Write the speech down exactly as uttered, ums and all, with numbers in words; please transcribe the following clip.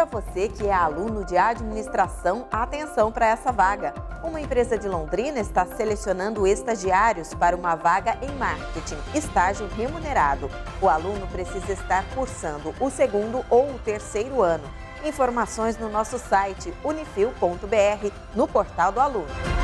você que é aluno de administração, atenção para essa vaga. Uma empresa de Londrina está selecionando estagiários para uma vaga em marketing, estágio remunerado. O aluno precisa estar cursando o segundo ou o terceiro ano. Informações no nosso site unifil ponto br, no portal do aluno.